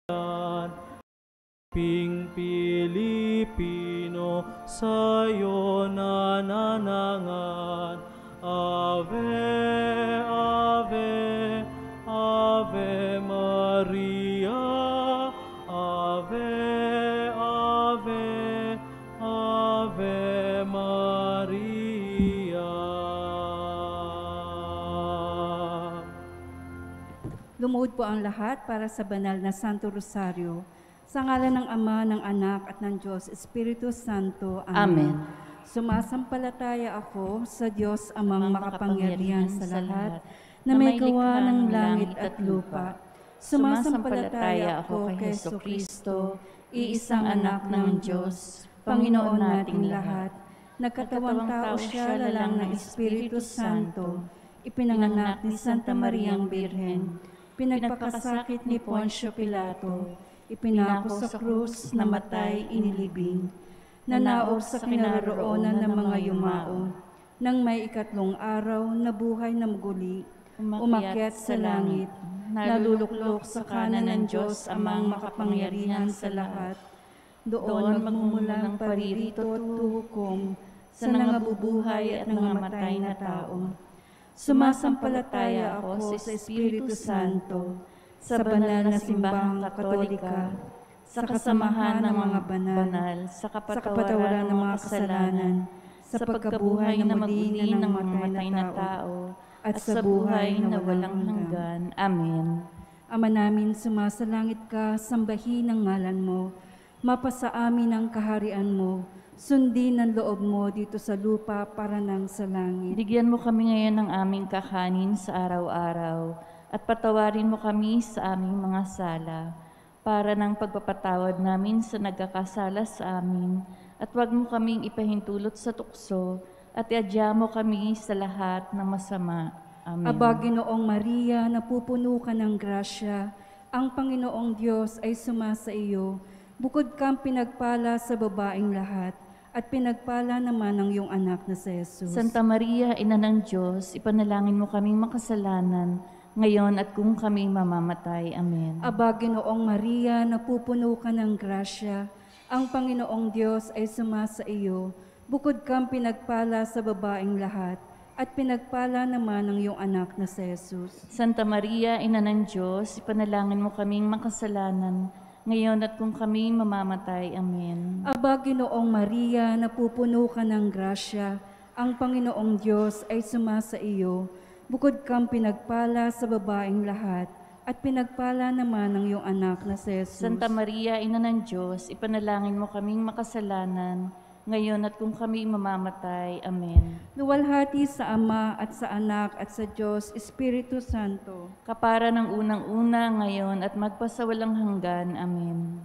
Ping Pilipino sa'yo nananangan. Ave, Ave, Ave Maria. Ave, Ave, Ave Maria. Lumuhod po ang lahat para sa banal na Santo Rosario. Sa ngalan ng Ama, ng Anak, at ng Diyos, Espiritu Santo. Amen. Sumasampalataya ako sa Diyos Amang makapangyarihan sa lahat, na may gawa ng langit at lupa. Sumasampalataya ako kay Jesucristo, iisang anak ng Diyos, Panginoon nating lahat. Nagkatawang tao siya lalang ng Espiritu Santo, ipinanganak ni Santa Mariang Birhen, pinagpakasakit ni Poncio Pilato, ipinako sa krus, namatay, inilibing, nanaog sa kinaroroonan ng mga yumao, nang may ikatlong araw, nabuhay na muli, umakyat sa langit, naluluklok sa kanan ng Diyos Amang makapangyarihan sa lahat. Doon magmumulang paririto at huhukom sa nangabubuhay at nangamatay na tao. Sumasampalataya ako sa Espiritu Santo, sa banal na simbahang katolika, sa kasamahan ng mga banal, sa kapatawaran ng mga kasalanan, sa pagkabuhay na muli ng mamatay na tao, at sa buhay na walang hanggan. Amen. Ama namin, sumasalangit ka, sambahin ang ngalan mo, mapasa amin ang kaharian mo, sundin ang loob mo dito sa lupa para nang sa langit. Bigyan mo kami ngayon ng aming kakanin sa araw-araw, at patawarin mo kami sa aming mga sala, para ng pagpapatawad namin sa nagkakasala sa amin, at huwag mo kaming ipahintulot sa tukso, at iadya mo kami sa lahat ng masama. Amen. Aba, Ginoong Maria, napupuno ka ng grasya, ang Panginoong Diyos ay sumasa iyo, bukod kang pinagpala sa babaeng lahat, at pinagpala naman ang iyong anak na si Jesus. Santa Maria, Ina ng Diyos, ipanalangin mo kaming makasalanan, ngayon at kung kami mamamatay. Amen. Aba, Ginoong Maria, napupuno ka ng grasya, ang Panginoong Diyos ay sumasa iyo, bukod kang pinagpala sa babaeng lahat, at pinagpala naman ang iyong anak na si Jesus. Santa Maria, Ina ng Diyos, ipanalangin mo kaming makasalanan, ngayon at kung kami mamamatay. Amen. Aba, Ginoong Maria, napupuno ka ng grasya, ang Panginoong Diyos ay sumasa iyo, bukod kang pinagpala sa babaeng lahat, at pinagpala naman ang iyong anak na si Jesus. Santa Maria, Ina ng Diyos, ipanalangin mo kaming makasalanan, ngayon at kung kami mamamatay. Amen. Luwalhati sa Ama at sa Anak at sa Diyos, Espiritu Santo. Kapara ng unang-una, ngayon at magpasawalang hanggan. Amen.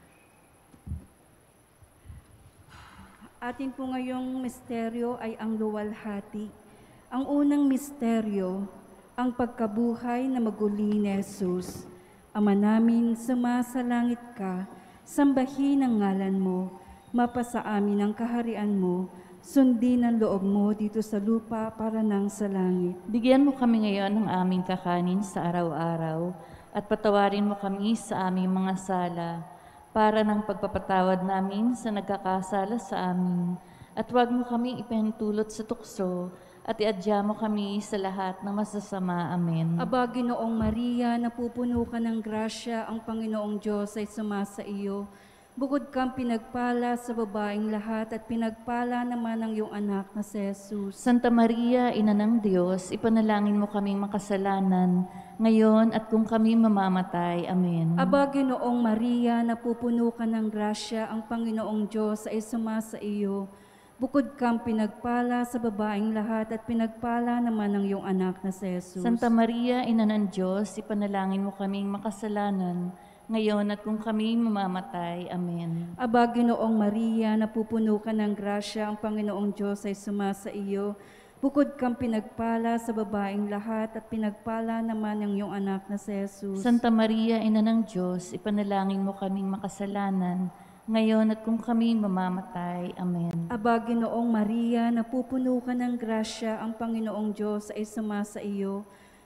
Atin po ngayong misteryo ay ang luwalhati. Ang unang misteryo, ang pagkabuhay na maguli ni Jesus. Ama namin, sumasalangit ka, sambahin ang ngalan mo, mapasa amin ang kaharian mo, sundin ang loob mo dito sa lupa para nang sa langit. Bigyan mo kami ngayon ng aming kakanin sa araw-araw, at patawarin mo kami sa aming mga sala, para ng pagpapatawad namin sa nagkakasala sa amin, at huwag mo kaming ipahintulot sa tukso, at iadya mo kami sa lahat ng masasama. Amen. Aba, Ginoong Maria, napupuno ka ng grasya, ang Panginoong Diyos ay sumasa iyo. Bukod kang pinagpala sa babaeng lahat, at pinagpala naman ang iyong anak na si Jesus. Santa Maria, Ina ng Diyos, ipanalangin mo kaming makasalanan, ngayon at kung kami mamamatay. Amen. Aba, Ginoong Maria, napupuno ka ng grasya, ang Panginoong Diyos ay sumasa iyo. Bukod kang pinagpala sa babaeng lahat, at pinagpala naman ang iyong anak na si Jesus. Santa Maria, Ina ng Diyos, ipanalangin mo kaming makasalanan, ngayon at kung kami mamamatay. Amen. Aba, Ginoong Maria, napupuno ka ng grasya, ang Panginoong Diyos ay sumasa iyo. Bukod kang pinagpala sa babaeng lahat, at pinagpala naman ang iyong anak na si Jesus. Santa Maria, Ina ng Diyos, ipanalangin mo kaming makasalanan, ngayon at kung kami mamamatay. Amen. Aba, Ginoong Maria, napupuno ka ng grasya, ang Panginoong Diyos ay sumasa iyo.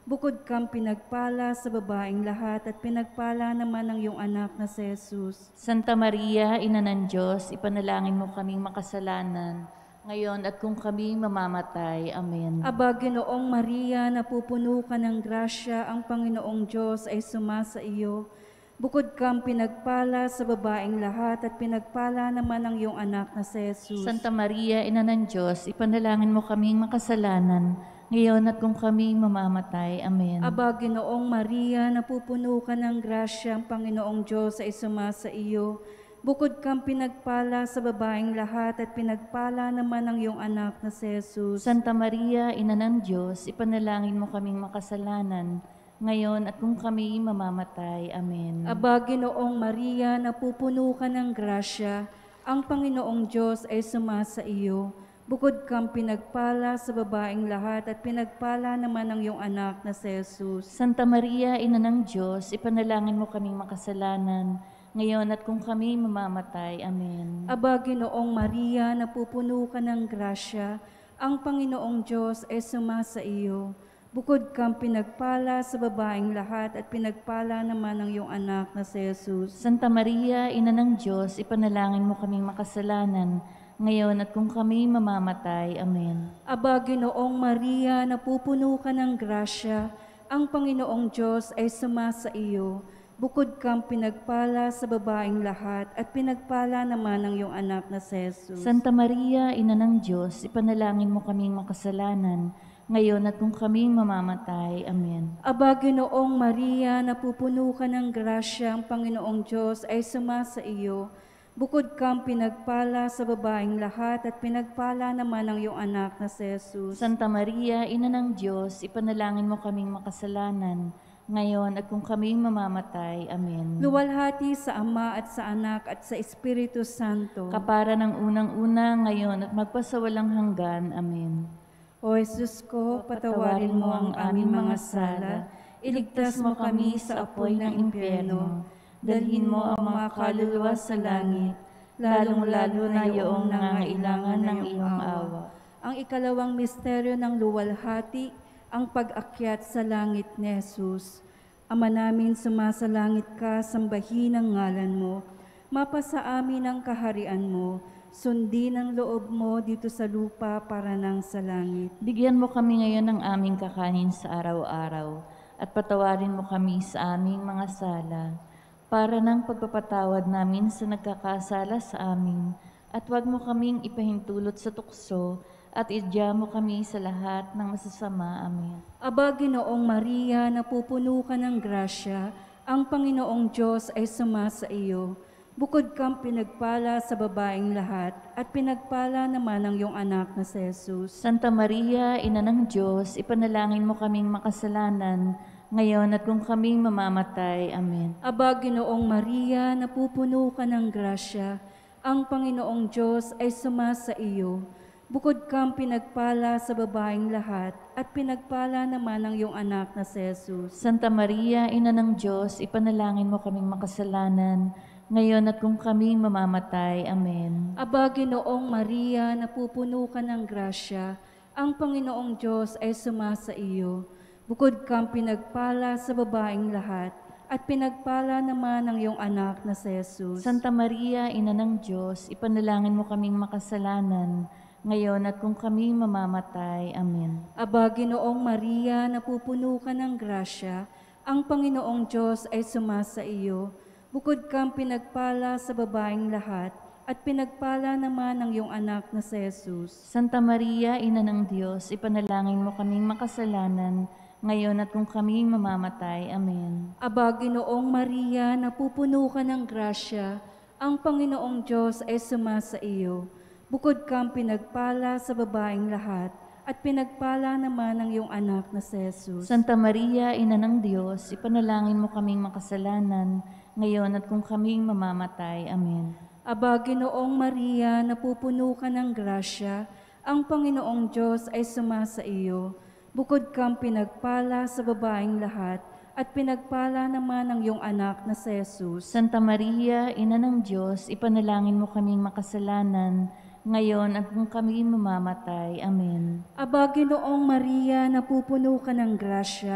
Bukod kang pinagpala sa babaeng lahat at pinagpala naman ang iyong anak na si Jesus. Santa Maria, Ina ng Diyos, ipanalangin mo kaming makasalanan, ngayon at kung kami mamamatay. Amen. Aba, Ginoong Maria, napupuno ka ng grasya, ang Panginoong Diyos ay sumasa iyo. Bukod kang pinagpala sa babaeng lahat at pinagpala naman ang iyong anak na si Jesus. Santa Maria, Ina ng Diyos, ipanalangin mo kaming makasalanan, ngayon at kung kami mamamatay. Amen. Aba, Ginoong Maria, napupuno ka ng grasya, ang Panginoong Diyos ay sumasa iyo. Bukod kang pinagpala sa babaeng lahat at pinagpala naman ang iyong anak na si Jesus. Santa Maria, Ina ng Diyos, ipanalangin mo kaming makasalanan, ngayon at kung kami mamamatay. Amen. Aba, Ginoong Maria, napupuno ka ng grasya, ang Panginoong Diyos ay sumasa iyo. Bukod kang pinagpala sa babaeng lahat at pinagpala naman ang iyong anak na si Jesus. Santa Maria, Ina ng Diyos, ipanalangin mo kaming makasalanan, ngayon at kung kami mamamatay. Amen. Aba, Ginoong Maria, napupuno ka ng grasya, ang Panginoong Diyos ay sumasa iyo. Bukod kang pinagpala sa babaeng lahat at pinagpala naman ang iyong anak na si Jesus. Santa Maria, Ina ng Diyos, ipanalangin mo kaming makasalanan, ngayon at kung kami mamamatay. Amen. Aba, Ginoong Maria, napupuno ka ng grasya, ang Panginoong Diyos ay sumasa iyo. Bukod kang pinagpala sa babaeng lahat at pinagpala naman ang iyong anak na si Jesus. Santa Maria, Ina ng Diyos, ipanalangin mo kaming makasalanan, ngayon at kung kami mamamatay. Amen. Aba, Ginoong Maria, napupuno ka ng grasya, ang Panginoong Diyos ay sumasa iyo. Bukod kang pinagpala sa babaeng lahat at pinagpala naman ang iyong anak na si Jesus. Santa Maria, Ina ng Diyos, ipanalangin mo kaming makasalanan, ngayon at kung kami mamamatay. Amen. Luwalhati sa Ama at sa Anak at sa Espiritu Santo. Kapara ng unang-una, ngayon at magpasawalang hanggan. Amen. O Jesus ko, patawarin mo ang aming mga sala, iligtas mo kami sa apoy ng impyerno, dalhin mo ang mga kaluluwa sa langit, lalong-lalo na iyong nangangailangan ng iyong awa. Ang ikalawang misteryo ng luwalhati, ang pag-akyat sa langit ni Jesus. Ama namin, sumasalangit ka, sambahin ang ngalan mo, mapasa amin ang kaharian mo, sundin ang loob mo dito sa lupa para nang sa langit. Bigyan mo kami ngayon ng aming kakanin sa araw-araw, at patawarin mo kami sa aming mga sala, para ng pagpapatawad namin sa nagkakasala sa amin, at huwag mo kaming ipahintulot sa tukso, at idya mo kami sa lahat ng masasama. Amen. Aba, Ginoong Maria, napupuno ka ng grasya, ang Panginoong Diyos ay sumasa iyo. Bukod kang pinagpala sa babaeng lahat, at pinagpala naman ang iyong anak na si Jesus. Santa Maria, Ina ng Diyos, ipanalangin mo kaming makasalanan, ngayon at kung kaming mamamatay. Amen. Aba, Ginoong Maria, napupuno ka ng grasya, ang Panginoong Diyos ay sumasa iyo. Bukod kang pinagpala sa babaeng lahat, at pinagpala naman ang iyong anak na si Jesus. Santa Maria, Ina ng Diyos, ipanalangin mo kaming makasalanan, ngayon at kung kami mamamatay. Amen. Aba, Ginoong Maria, napupuno ka ng grasya, ang Panginoong Diyos ay sumasa iyo. Bukod kang pinagpala sa babaeng lahat, at pinagpala naman ang iyong anak na si Jesus. Santa Maria, Ina ng Diyos, ipanalangin mo kaming makasalanan, ngayon at kung kami mamamatay. Amen. Aba, Ginoong Maria, napupuno ka ng grasya, ang Panginoong Diyos ay sumasa iyo. Bukod kang pinagpala sa babaeng lahat, at pinagpala naman ang iyong anak na si Jesus. Santa Maria, Ina ng Diyos, ipanalangin mo kaming makasalanan, ngayon at kung kami mamamatay. Amen. Aba, Ginoong Maria, napupuno ka ng grasya, ang Panginoong Diyos ay sumasa iyo. Bukod kang pinagpala sa babaeng lahat, at pinagpala naman ang iyong anak na si Jesus. Santa Maria, Ina ng Diyos, ipanalangin mo kaming makasalanan, ngayon at kung kami mamamatay. Amen. Aba, Ginoong Maria, napupuno ka ng grasya, ang Panginoong Diyos ay sumasa iyo. Bukod kang pinagpala sa babaeng lahat, at pinagpala naman ang iyong anak na si Jesus. Santa Maria, Ina ng Diyos, ipanalangin mo kaming makasalanan, ngayon at kung kami mamamatay. Amen. Aba, Ginoong Maria, napupuno ka ng grasya,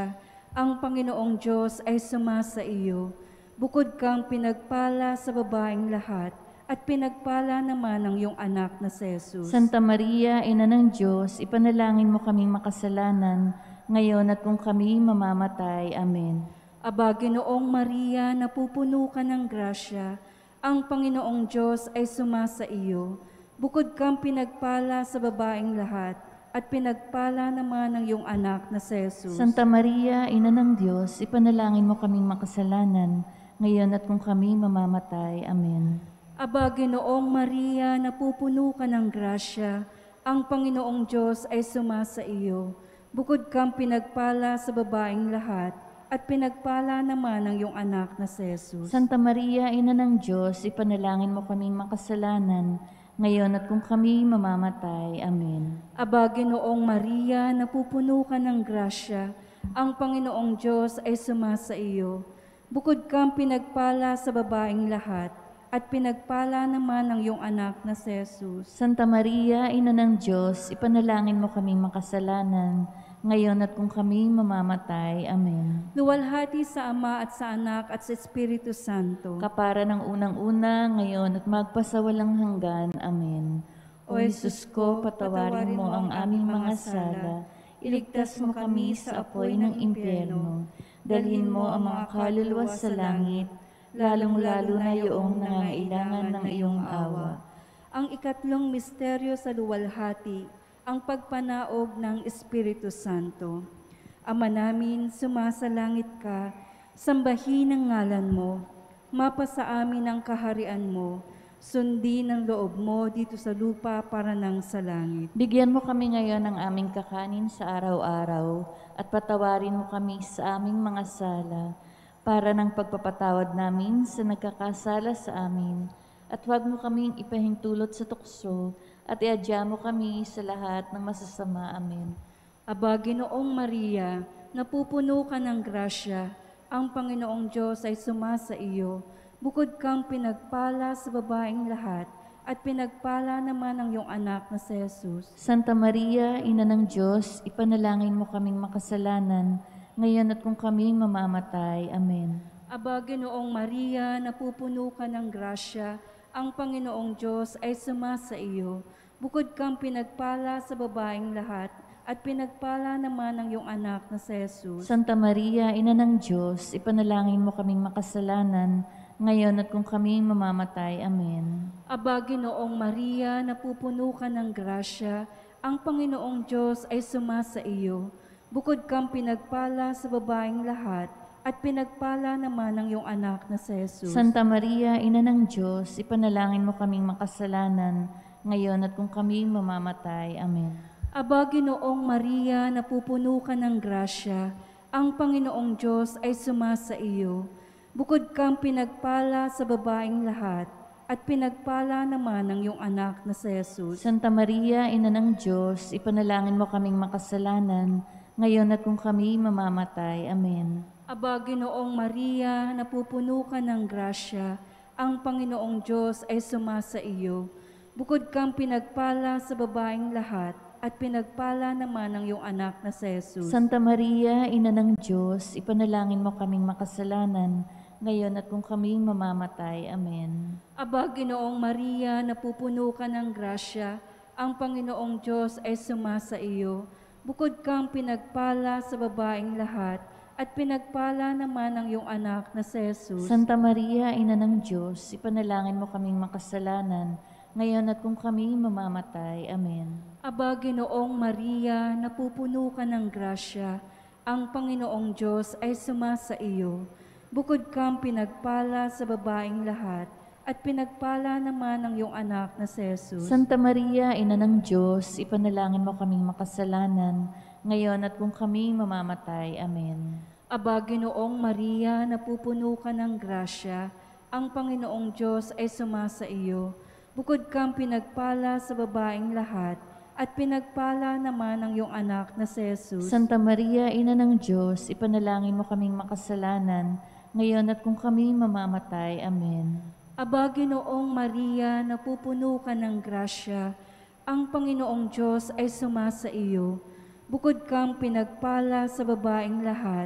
Ang Panginoong Diyos ay sumasa iyo. Bukod kang pinagpala sa babaeng lahat, at pinagpala naman ang iyong anak na si Jesus. Santa Maria, Ina ng Diyos, ipanalangin mo kaming makasalanan, ngayon at kung kami mamamatay. Amen. Aba, Ginoong Maria, napupuno ka ng grasya, ang Panginoong Diyos ay sumasa iyo. Bukod kang pinagpala sa babaeng lahat, at pinagpala naman ang iyong anak na si Jesus. Santa Maria, Ina ng Diyos, ipanalangin mo kaming makasalanan, ngayon at kung kami mamamatay. Amen. Aba, Ginoong Maria, napupuno ka ng grasya, ang Panginoong Diyos ay sumasa iyo. Bukod kang pinagpala sa babaeng lahat, at pinagpala naman ang iyong anak na si Jesus. Santa Maria, Ina ng Diyos, ipanalangin mo kaming makasalanan, ngayon at kung kami mamamatay. Amen. Aba, Ginoong Maria, napupuno ka ng grasya, ang Panginoong Diyos ay sumasa iyo. Bukod kang pinagpala sa babaeng lahat, at pinagpala naman ang iyong anak na si Jesus. Santa Maria, Ina ng Diyos, ipanalangin mo kaming makasalanan, ngayon at kung kami mamamatay. Amen. Luwalhati sa Ama at sa Anak at sa Espiritu Santo. Kapara ng unang-una, ngayon at magpasawalang hanggan. Amen. O Jesus ko, patawarin mo ang aming mga sala, iligtas mo kami sa apoy ng impyerno, dalhin mo ang mga kaluluwa sa langit, lalong-lalo na yung nangangailangan ng iyong awa. Ang ikatlong misteryo sa luwalhati, ang pagpanaog ng Espiritu Santo. Ama namin, sumasalangit ka, sambahin ang ngalan mo, mapasa amin ang kaharian mo, sundin ang loob mo dito sa lupa para nang sa langit. Bigyan mo kami ngayon ng aming kakanin sa araw-araw, at patawarin mo kami sa aming mga sala, para ng pagpapatawad namin sa nagkakasala sa amin, at huwag mo kaming ipahintulot sa tukso, at iadya mo kami sa lahat ng masasama. Amen. Aba, Ginoong Maria, napupuno ka ng grasya, ang Panginoong Diyos ay sumasa iyo. Bukod kang pinagpala sa babaeng lahat, at pinagpala naman ang iyong anak na si Jesus. Santa Maria, Ina ng Diyos, ipanalangin mo kaming makasalanan, ngayon at kung kami mamamatay. Amen. Aba, Ginoong Maria, napupuno ka ng grasya, ang Panginoong Diyos ay sumasa iyo. Bukod kang pinagpala sa babaeng lahat, at pinagpala naman ang iyong anak na si Jesus. Santa Maria, Ina ng Diyos, ipanalangin mo kaming makasalanan, ngayon at kung kami mamamatay. Amen. Aba, Ginoong Maria, napupuno ka ng grasya, ang Panginoong Diyos ay sumasa iyo. Bukod kang pinagpala sa babaeng lahat, at pinagpala naman ang iyong anak na si Jesus. Santa Maria, Ina ng Diyos, ipanalangin mo kaming makasalanan, ngayon at kung kami mamamatay. Amen. Aba, Ginoong Maria, napupuno ka ng grasya, ang Panginoong Diyos ay sumasa iyo. Bukod kang pinagpala sa babaeng lahat, at pinagpala naman ang iyong anak na si Jesus. Santa Maria, Ina ng Diyos, ipanalangin mo kaming makasalanan, ngayon at kung kami mamamatay. Amen. Aba, Ginoong Maria, napupuno ka ng grasya, ang Panginoong Diyos ay sumasa iyo. Bukod kang pinagpala sa babaeng lahat, at pinagpala naman ang iyong anak na si Jesus. Santa Maria, Ina ng Diyos, ipanalangin mo kaming makasalanan, ngayon at kung kami mamamatay. Amen. Aba, Ginoong Maria, napupuno ka ng grasya, ang Panginoong Diyos ay sumasa iyo. Bukod kang pinagpala sa babaeng lahat, at pinagpala naman ang iyong anak na si Jesus. Santa Maria, Ina ng Diyos, ipanalangin mo kaming makasalanan, ngayon at kung kami mamamatay. Amen. Aba, Ginoong Maria, napupuno ka ng grasya, ang Panginoong Diyos ay sumasa iyo. Bukod kang pinagpala sa babaeng lahat, at pinagpala naman ang iyong anak na si Jesus. Santa Maria, Ina ng Diyos, ipanalangin mo kaming makasalanan, ngayon at kung kami mamamatay. Amen. Aba, Ginoong Maria, napupuno ka ng grasya, ang Panginoong Diyos ay sumasa iyo. Bukod kang pinagpala sa babaeng lahat, at pinagpala naman ang iyong anak na si Jesus. Santa Maria, Ina ng Diyos, ipanalangin mo kaming makasalanan, ngayon at kung kami mamamatay. Amen. Aba, Ginoong Maria, napupuno ka ng grasya, ang Panginoong Diyos ay sumasa iyo. Bukod kang pinagpala sa babaeng lahat,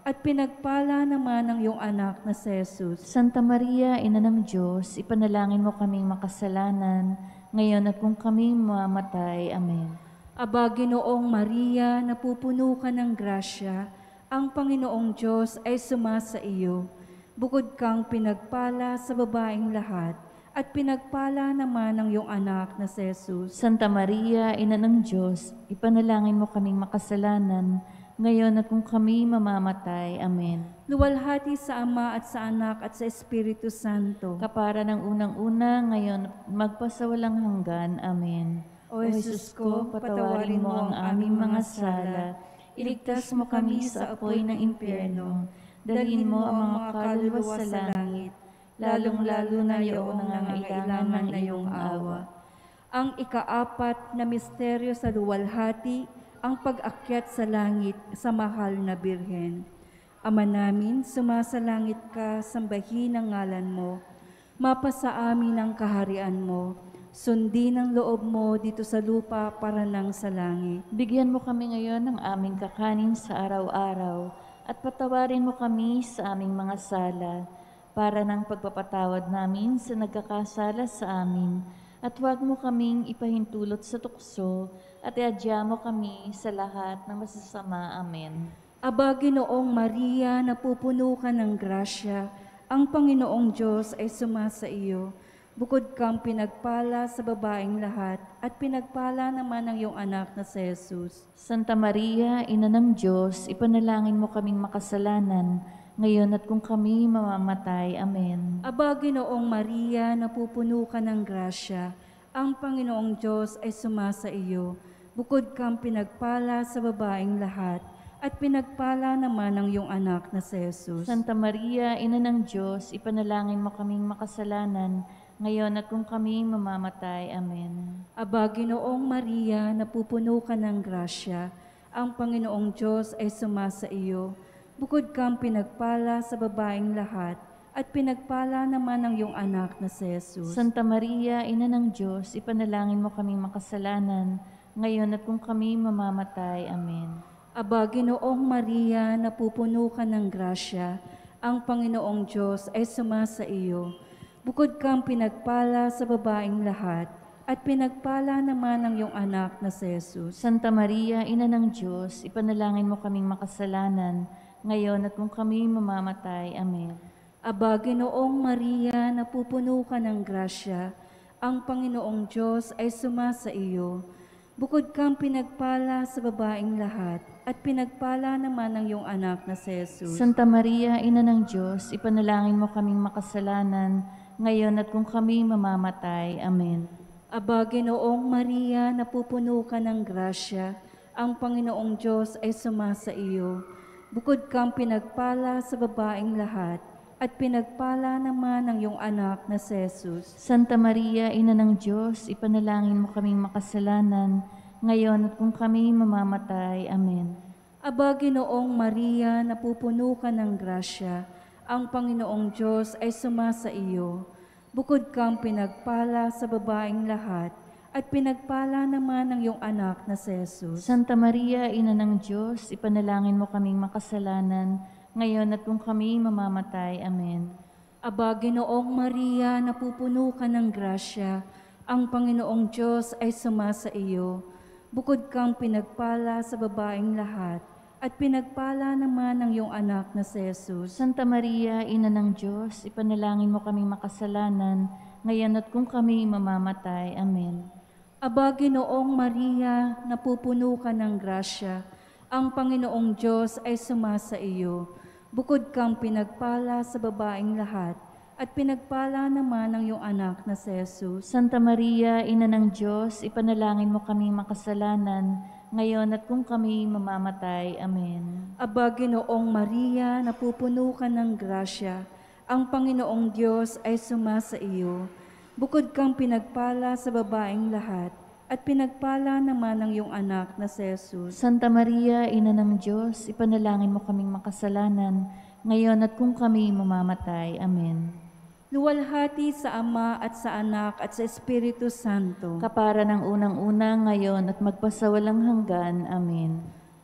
at pinagpala naman ng iyong anak na si Jesus. Santa Maria, Ina ng Diyos, ipanalangin mo kaming makasalanan, ngayon at kung kami mamamatay. Amen. Aba, Ginoong Maria, napupuno ka ng grasya, ang Panginoong Diyos ay sumasa iyo. Bukod kang pinagpala sa babaeng lahat, at pinagpala naman ng iyong anak na si Jesus. Santa Maria, Ina ng Diyos, ipanalangin mo kaming makasalanan, ngayon at kung kami mamamatay. Amen. Luwalhati sa Ama at sa Anak at sa Espiritu Santo. Kapara ng unang-una, ngayon at magpasawalang hanggan. Amen. O Jesus ko, patawarin mo ang aming mga sala, iligtas mo kami sa apoy ng impyerno, dalhin mo ang mga kaluluwa sa langit, lalong-lalo na yaong nangangailangan na iyong awa. Ang ikaapat na misteryo sa luwalhati, ang pag-akyat sa langit sa mahal na Birhen. Ama namin, sumasalangit ka, sambahin ang ngalan mo, mapasa amin ang kaharian mo, sundin ang loob mo dito sa lupa para nang sa langit. Bigyan mo kami ngayon ng aming kakanin sa araw-araw at patawarin mo kami sa aming mga sala para ng pagpapatawad namin sa nagkakasala sa amin. At huwag mo kaming ipahintulot sa tukso at iadya mo kami sa lahat ng masasama. Amen. Aba, Ginoong Maria, napupuno ka ng grasya, ang Panginoong Diyos ay sumasa iyo. Bukod kang pinagpala sa babaeng lahat, at pinagpala naman ng iyong anak na si Jesus. Santa Maria, Ina ng Diyos, ipanalangin mo kaming makasalanan, ngayon at kung kami mamamatay. Amen. Aba, Ginoong Maria, napupuno ka ng grasya, ang Panginoong Diyos ay sumasa iyo. Bukod kang pinagpala sa babaeng lahat, at pinagpala naman ng iyong anak na si Jesus. Santa Maria, Ina ng Diyos, ipanalangin mo kaming makasalanan, ngayon at kung kami mamamatay. Amen. Aba, Ginoong Maria, napupuno ka ng grasya, ang Panginoong Diyos ay sumasa iyo. Bukod kang pinagpala sa babaeng lahat, at pinagpala naman ng iyong anak na si Jesus. Santa Maria, Ina ng Diyos, ipanalangin mo kaming makasalanan, ngayon at kung kami mamamatay. Amen. Aba, Ginoong Maria, napupuno ka ng grasya, ang Panginoong Diyos ay sumasa iyo. Bukod kang pinagpala sa babaeng lahat, at pinagpala naman ng iyong anak na si Jesus. Santa Maria, Ina ng Diyos, ipanalangin mo kaming makasalanan, ngayon at kung kami mamamatay. Amen. Aba, Ginoong Maria, napupuno ka ng grasya, ang Panginoong Diyos ay sumasa iyo. Bukod kang pinagpala sa babaeng lahat, at pinagpala naman ng iyong anak na si Jesus. Santa Maria, Ina ng Diyos, ipanalangin mo kaming makasalanan, ngayon at kung kami mamamatay. Amen. Aba, Ginoong Maria, napupuno ka ng grasya, ang Panginoong Diyos ay sumasa iyo. Bukod kang pinagpala sa babaeng lahat, at pinagpala naman ng iyong anak na si Jesus. Santa Maria, Ina ng Diyos, ipanalangin mo kaming makasalanan, ngayon at kung kami mamamatay. Amen. Aba, Ginoong Maria, napupuno ka ng grasya, ang Panginoong Diyos ay sumasa iyo. Bukod kang pinagpala sa babaeng lahat, at pinagpala naman ng iyong anak na si Jesus. Santa Maria, Ina ng Diyos, ipanalangin mo kaming makasalanan, ngayon at kung kami mamamatay. Amen. Aba, Ginoong Maria, napupuno ka ng grasya, ang Panginoong Diyos ay sumasa iyo. Bukod kang pinagpala sa babaeng lahat, at pinagpala naman ng iyong anak na si Jesus. Santa Maria, Ina ng Diyos, ipanalangin mo kaming makasalanan, ngayon at kung kami mamamatay. Amen. Aba, Ginoong Maria, napupuno ka ng grasya, ang Panginoong Diyos ay sumasa iyo. Bukod kang pinagpala sa babaeng lahat, at pinagpala naman ng iyong anak na si Jesus. Santa Maria, Ina ng Diyos, ipanalangin mo kaming makasalanan, ngayon at kung kami mamamatay. Amen. Aba, Ginoong Maria, napupuno ka ng grasya, ang Panginoong Diyos ay sumasa iyo. Bukod kang pinagpala sa babaeng lahat, at pinagpala naman ng iyong anak na si Jesus. Santa Maria, Ina ng Diyos, ipanalangin mo kaming makasalanan, ngayon at kung kami mamamatay. Amen. Luwalhati sa Ama at sa Anak at sa Espiritu Santo. Kapara ng unang-una, ngayon at magpasawalang hanggan. Amen.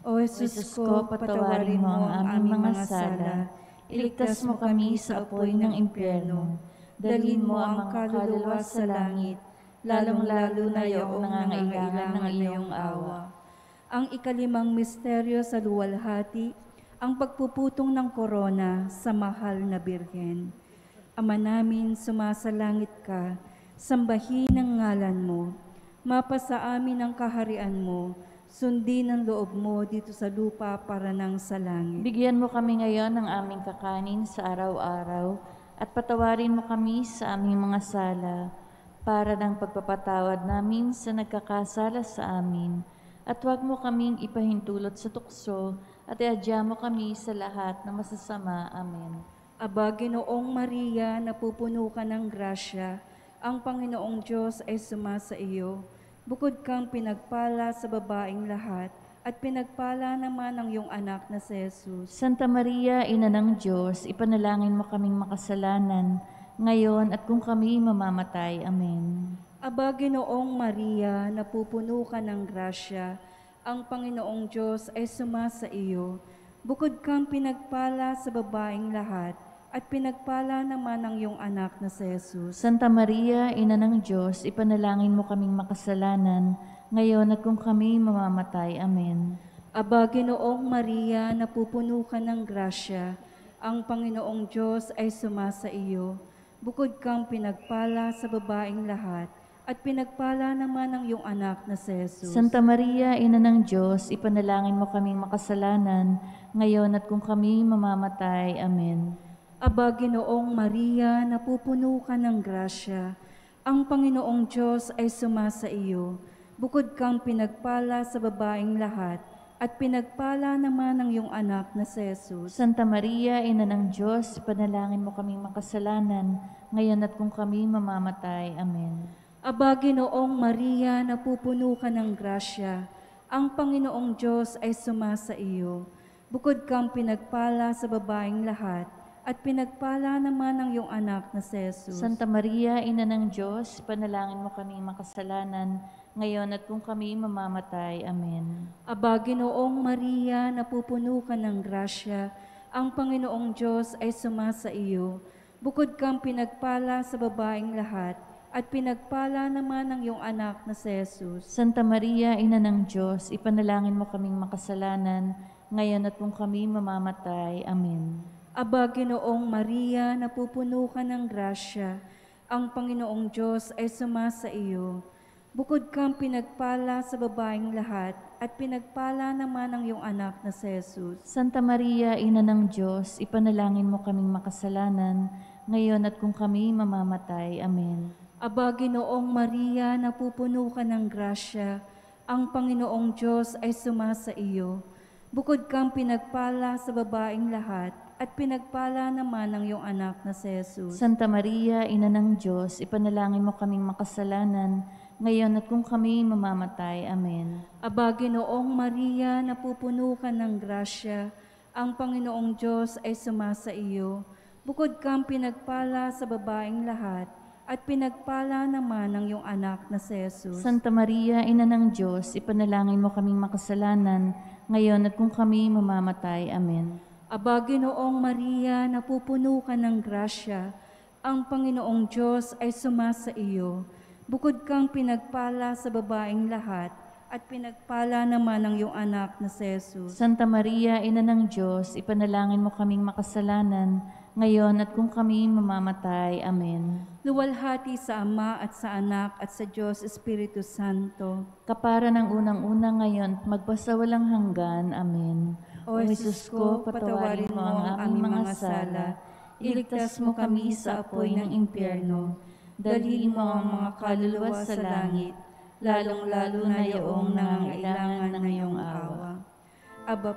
O Jesus ko, patawarin mo ang aming mga sala, iligtas mo kami sa apoy ng impyerno, dalhin mo ang kaluluwa sa langit, lalong-lalo na yaong nangangailangan ng iyong awa. Ang ikalimang misteryo sa luwalhati, ang pagpuputong ng korona sa mahal na Birhen. Ama namin, sumasalangit ka, sambahin ang ngalan mo, mapasa amin ang kaharian mo, sundin ang loob mo dito sa lupa para nang sa langit. Bigyan mo kami ngayon ng aming kakanin sa araw-araw at patawarin mo kami sa aming mga sala para ng pagpapatawad namin sa nagkakasala sa amin. At huwag mo kaming ipahintulot sa tukso at iadya mo kami sa lahat na masasama. Amen. Aba, Ginoong Maria, napupuno ka ng grasya, ang Panginoong Diyos ay sumasa iyo. Bukod kang pinagpala sa babaeng lahat, at pinagpala naman ang iyong anak na si Jesus. Santa Maria, Ina ng Diyos, ipanalangin mo kaming makasalanan, ngayon at kung kami mamamatay. Amen. Aba, Ginoong Maria, napupuno ka ng grasya, ang Panginoong Diyos ay sumasa iyo. Bukod kang pinagpala sa babaeng lahat, at pinagpala naman ang iyong anak na si Jesus. Santa Maria, Ina ng Diyos, ipanalangin mo kaming makasalanan, ngayon at kung kami mamamatay. Amen. Aba, Ginoong Maria, napupuno ka ng grasya, ang Panginoong Diyos ay sumasa iyo. Bukod kang pinagpala sa babaeng lahat, at pinagpala naman ang iyong anak na si Jesus. Santa Maria, Ina ng Diyos, ipanalangin mo kaming makasalanan, ngayon at kung kami mamamatay. Amen. Aba, Ginoong Maria, napupuno ka ng grasya, ang Panginoong Diyos ay sumasa iyo. Bukod kang pinagpala sa babaeng lahat, at pinagpala naman ang iyong anak na si Jesus. Santa Maria, Ina ng Diyos, ipanalangin mo kaming makasalanan, ngayon at kung kami mamamatay. Amen. Aba, Ginoong Maria, napupuno ka ng grasya, ang Panginoong Diyos ay sumasa iyo. Bukod kang pinagpala sa babaeng lahat, at pinagpala naman ang iyong anak na si Jesus. Santa Maria, Ina ng Diyos, panalangin mo kaming makasalanan, ngayon at kung kami mamamatay. Amen. Aba, Ginoong Maria, napupuno ka ng grasya, ang Panginoong Diyos ay sumasa iyo. Bukod kang pinagpala sa babaeng lahat, at pinagpala naman ang iyong anak na si Jesus. Santa Maria, Ina ng Diyos, ipanalangin mo kaming makasalanan, ngayon at kung kami mamamatay. Amen. Aba, Ginoong Maria, napupuno ka ng grasya, ang Panginoong Diyos ay sumasa iyo. Bukod kang pinagpala sa babaeng lahat, at pinagpala naman ang iyong anak na si Jesus. Santa Maria, Ina ng Diyos, ipanalangin mo kaming makasalanan, ngayon at kung kami mamamatay. Amen. Aba, Ginoong Maria, napupuno ka ng grasya, ang Panginoong Diyos ay sumasa iyo. Bukod kang pinagpala sa babaeng lahat, at pinagpala naman ang iyong anak na si Jesus. Santa Maria, Ina ng Diyos, ipanalangin mo kaming makasalanan, ngayon at kung kami mamamatay. Amen. Aba, Ginoong Maria, napupuno ka ng grasya, ang Panginoong Diyos ay sumasa iyo. Bukod kang pinagpala sa babaeng lahat, at pinagpala naman ang iyong anak na si Jesus. Santa Maria, Ina ng Diyos, ipanalangin mo kaming makasalanan, ngayon at kung kami mamamatay. Amen. Aba, Ginoong Maria, napupuno ka ng grasya, ang Panginoong Diyos ay sumasa iyo. Bukod kang pinagpala sa babaeng lahat, at pinagpala naman ang iyong anak na si Jesus. Santa Maria, Ina ng Diyos, ipanalangin mo kaming makasalanan, ngayon at kung kami mamamatay. Amen. Luwalhati sa Ama at sa Anak at sa Diyos Espiritu Santo. Kapara ng unang-una ngayon, magpasawalang hanggan. Amen. O Jesus ko, patawarin mo ang aming mga sala, iligtas mo kami sa apoy ng impyerno, dalhin mo ang mga kaluluwa sa langit, lalong-lalo na yaong nangangailangan ng iyong awa. Aba,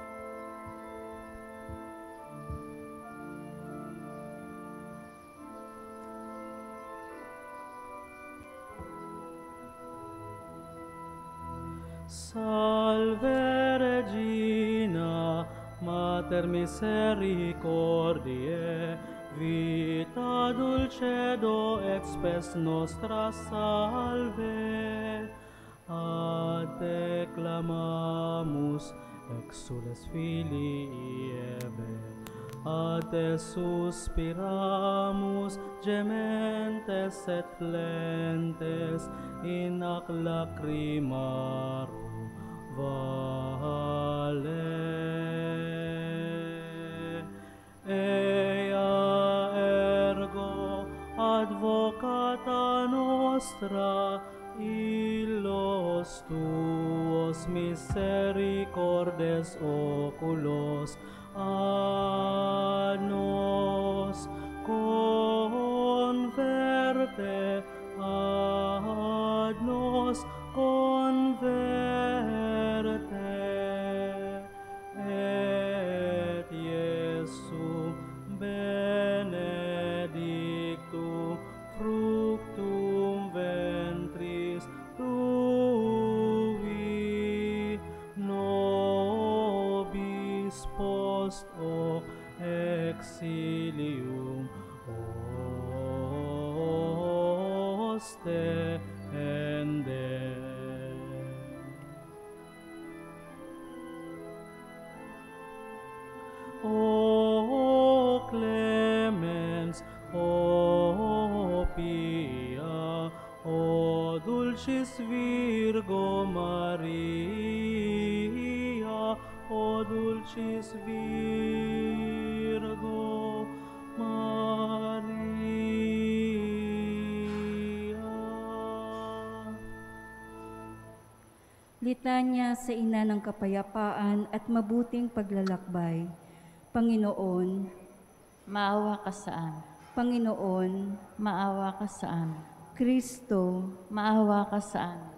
Salve Regina, Mater misericordiae, vita dulcedo et spes nostra salve. Ad te clamamus, exules Filii Ebe, ad te suspiramus, gementes et flentes, in ac lacrimarum vale. Ea ergo advocata nostra, illos tuos misericordes oculos a nos converte, ad nos converte, et Iesum benedictum fructum ventris tui, nobis post o exilium ostende. O clemens, o pia, o dulcis Virgo Maria, o dulcis Virgo Maria. Litanya sa Ina ng Kapayapaan at Mabuting Paglalakbay. Panginoon, Maawa ka sa amin. Panginoon, Maawa ka sa amin. Kristo, Maawa ka sa amin.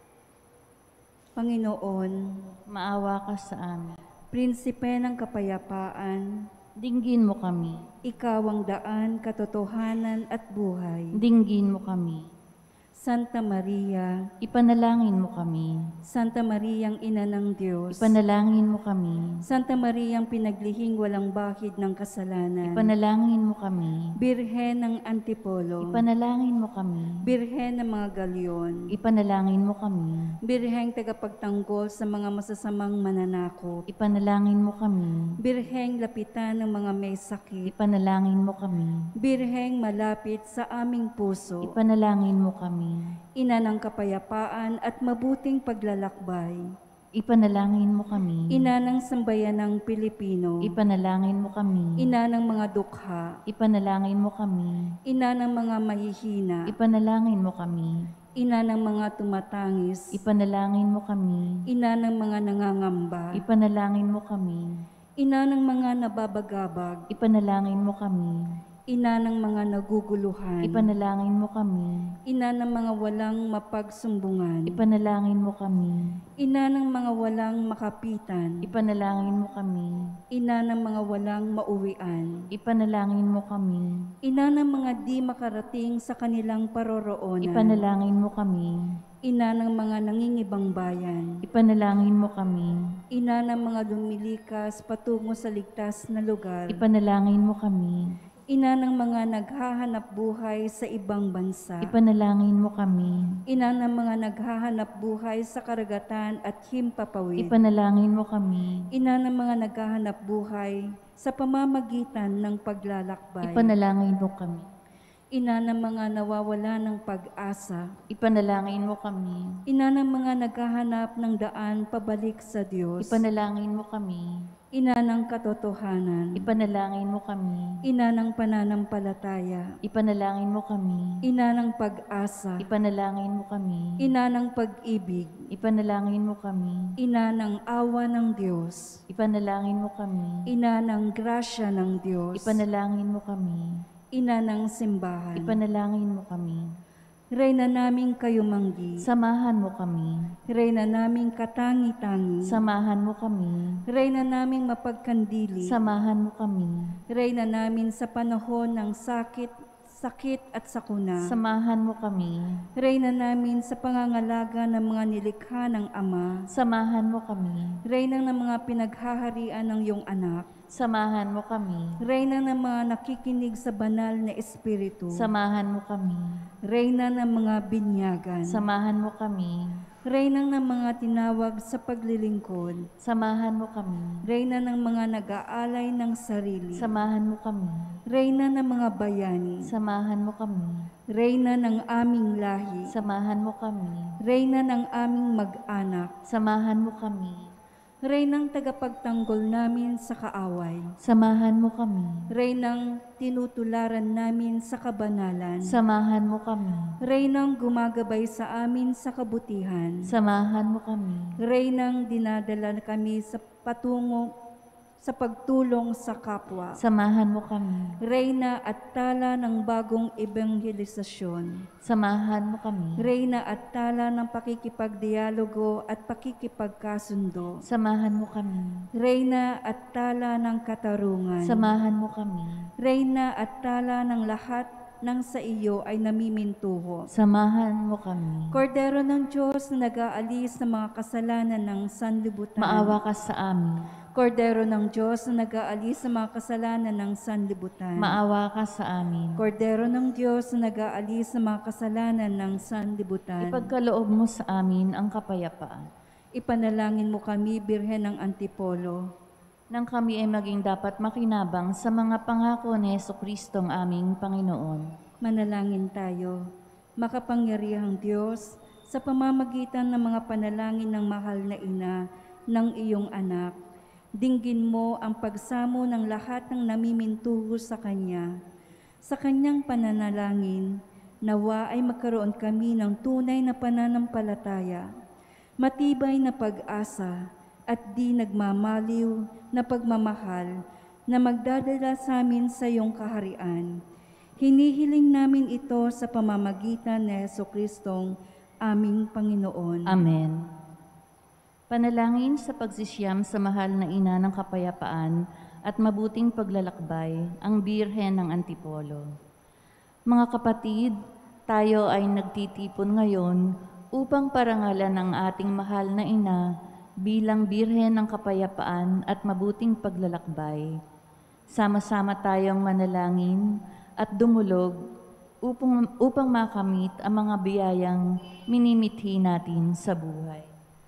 Panginoon, Maawa ka sa amin. Prinsipe ng Kapayapaan, Dinggin mo kami. Ikaw ang daan, katotohanan at buhay. Dinggin mo kami. Santa Maria, Ipanalangin mo kami. Santa Mariang Ina ng Diyos, Ipanalangin mo kami. Santa Mariang pinaglihing walang bahid ng kasalanan, Ipanalangin mo kami. Birhen ng Antipolo, Ipanalangin mo kami. Birhen ng mga galyon, Ipanalangin mo kami. Birheng tagapagtanggol sa mga masasamang mananakop, Ipanalangin mo kami. Birheng lapitan ng mga may sakit, Ipanalangin mo kami. Birheng malapit sa aming puso, Ipanalangin mo kami. Ina ng Kapayapaan at Mabuting Paglalakbay, Ipanalangin mo kami. Ina ng Sambayanang Pilipino, Ipanalangin mo kami. Ina ng mga dukha, Ipanalangin mo kami. Ina ng mga mahihina, Ipanalangin mo kami. Ina ng mga tumatangis, Ipanalangin mo kami. Ina ng mga nangangamba, Ipanalangin mo kami. Ina ng mga nababagabag, Ipanalangin mo kami. Ina ng mga naguguluhan, Ipanalangin mo kami. Ina ng mga walang mapagsumbungan, Ipanalangin mo kami. Ina ng mga walang makapitan, Ipanalangin mo kami. Ina ng mga walang mauwian, Ipanalangin mo kami. Ina ng mga di makarating sa kanilang paroroonan, Ipanalangin mo kami. Ina ng mga nangingibang bayan, Ipanalangin mo kami. Ina ng mga lumilikas patungo sa ligtas na lugar, Ipanalangin mo kami. Ina ng mga naghahanap buhay sa ibang bansa, Ipanalangin mo kami. Ina ng mga naghahanap buhay sa karagatan at himpapawid, Ipanalangin mo kami. Ina ng mga naghahanap buhay sa pamamagitan ng paglalakbay, Ipanalangin mo kami. Ina ng mga nawawala ng pag-asa, Ipanalangin mo kami. Ina ng mga naghahanap ng daan pabalik sa Diyos, Ipanalangin mo kami. Ina ng katotohanan, Ipanalangin mo kami. Ina ng pananampalataya, Ipanalangin mo kami. Ina ng pag-asa, Ipanalangin mo kami. Ina ng pag-ibig, Ipanalangin mo kami. Ina ng awa ng Diyos, Ipanalangin mo kami. Ina ng grasya ng Diyos, Ipanalangin mo kami. Ina ng simbahan, Ipanalangin mo kami. Reyna naming kayumanggi, Samahan mo kami. Reyna naming katangi-tangi, Samahan mo kami. Reyna naming mapagkandili, Samahan mo kami. Reyna namin sa panahon ng sakit at sakuna, Samahan mo kami. Reyna namin sa pangangalaga ng mga nilikha ng Ama, Samahan mo kami. Reyna ng mga pinaghaharian ng iyong anak, Samahan mo kami. Reyna ng mga nakikinig sa banal na Espiritu, Samahan mo kami. Reyna ng mga binyagan, Samahan mo kami. Reynang ng mga tinawag sa paglilingkod, Samahan mo kami. Reyna ng mga nag-aalay ng sarili, Samahan mo kami. Reyna ng mga bayani, Samahan mo kami. Reyna ng aming lahi, Samahan mo kami. Reyna ng aming mag-anak, Samahan mo kami. Reynang tagapagtanggol namin sa kaaway, Samahan mo kami. Reynang tinutularan namin sa kabanalan, Samahan mo kami. Reynang gumagabay sa amin sa kabutihan, Samahan mo kami. Reynang dinadala kami sa patungo sa pagtulong sa kapwa, Samahan mo kami. Reyna at tala ng bagong ebanghelisasyon, Samahan mo kami. Reyna at tala ng pakikipagdialogo at pakikipagkasundo, Samahan mo kami. Reyna at tala ng katarungan, Samahan mo kami. Reyna at tala ng lahat ng sa iyo ay namimintuho. Samahan mo kami. Kordero ng Diyos na nag-aalis ng mga kasalanan ng sanlibutan, Maawa ka sa amin. Kordero ng Diyos na nag-aalis sa mga kasalanan ng sanlibutan, Maawa ka sa amin. Kordero ng Diyos na nag-aalis sa mga kasalanan ng sanlibutan, Ipagkaloob mo sa amin ang kapayapaan. ipanalangin mo kami, Birhen ng Antipolo, Nang kami ay maging dapat makinabang sa mga pangako ni Jesucristong aming Panginoon. manalangin tayo. Makapangyarihang Diyos, sa pamamagitan ng mga panalangin ng mahal na ina ng iyong anak, dinggin mo ang pagsamo ng lahat ng namimintuho sa Kanya. Sa Kanyang pananalangin, nawa ay magkaroon kami ng tunay na pananampalataya, matibay na pag-asa, at di nagmamaliw na pagmamahal na magdadala sa amin sa iyong kaharian. Hinihiling namin ito sa pamamagitan ni Jesucristong aming Panginoon. Amen. Panalangin sa pagsisiyam sa mahal na ina ng kapayapaan at mabuting paglalakbay, ang Birhen ng Antipolo. Mga kapatid, tayo ay nagtitipon ngayon upang parangalan ang ating mahal na ina bilang Birhen ng kapayapaan at mabuting paglalakbay. Sama-sama tayong manalangin at dumulog upang makamit ang mga biyayang minimithi natin sa buhay.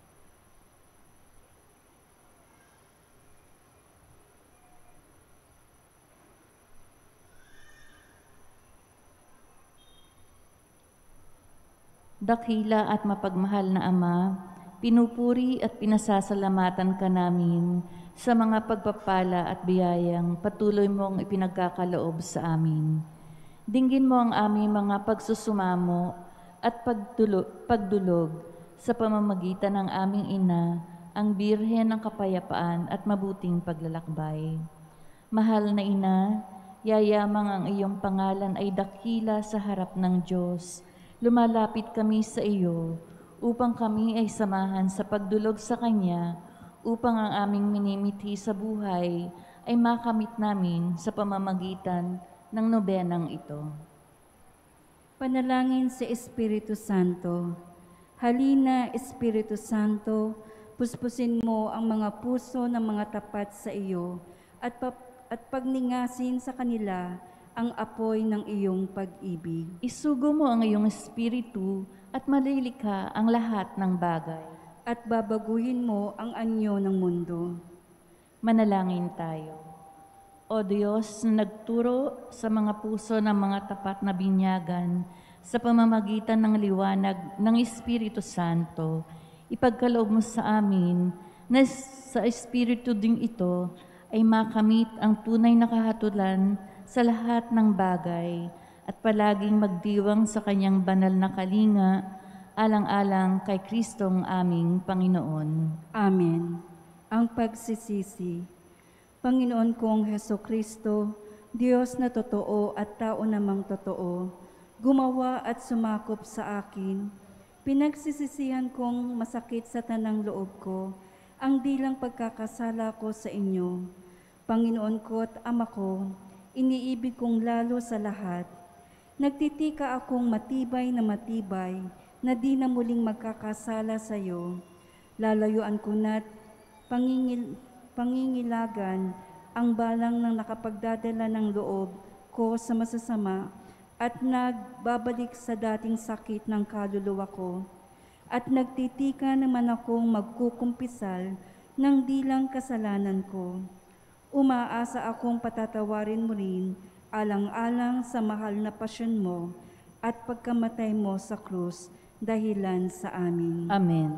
Dakila at mapagmahal na Ama, pinupuri at pinasasalamatan ka namin sa mga pagpapala at biyayang patuloy mong ipinagkakaloob sa amin. Dinggin mo ang aming mga pagsusumamo at pagdulog sa pamamagitan ng aming ina, ang Birhen ng kapayapaan at mabuting paglalakbay. Mahal na ina, yayamang ang iyong pangalan ay dakila sa harap ng Diyos. Lumalapit kami sa iyo upang kami ay samahan sa pagdulog sa Kanya, upang ang aming minimithi sa buhay ay makamit namin sa pamamagitan ng nobenang ito. Panalangin sa Espiritu Santo. Halina, Espiritu Santo, puspusin mo ang mga puso ng mga tapat sa iyo at pagningasin sa kanila ang apoy ng iyong pag-ibig. Isugo mo ang iyong espiritu at malilikha ang lahat ng bagay. At babaguhin mo ang anyo ng mundo. Manalangin tayo. O Diyos na nagturo sa mga puso ng mga tapat na binyagan sa pamamagitan ng liwanag ng Espiritu Santo, ipagkaloob mo sa amin na sa Espiritu ding ito ay makamit ang tunay na kahatulan sa lahat ng bagay at palaging magdiwang sa kanyang banal na kalinga, alang-alang kay Kristong aming Panginoon. Amen. Ang pagsisisi. Panginoon kong Hesukristo, Diyos na totoo at tao namang totoo, gumawa at sumakop sa akin, pinagsisisihan kong masakit sa tanang loob ko ang dilang pagkakasala ko sa inyo. Panginoon ko at Ama ko, iniibig kong lalo sa lahat. Nagtitika akong matibay na di na muling magkakasala sa iyo. Lalayuan ko na't pangingilagan ang balang ng nakapagdadala ng loob ko sa masasama at nagbabalik sa dating sakit ng kaluluwa ko. at nagtitika naman akong magkukumpisal ng dilang kasalanan ko. Umaasa akong patatawarin mo rin alang-alang sa mahal na pasyon mo at pagkamatay mo sa krus dahilan sa amin. Amen.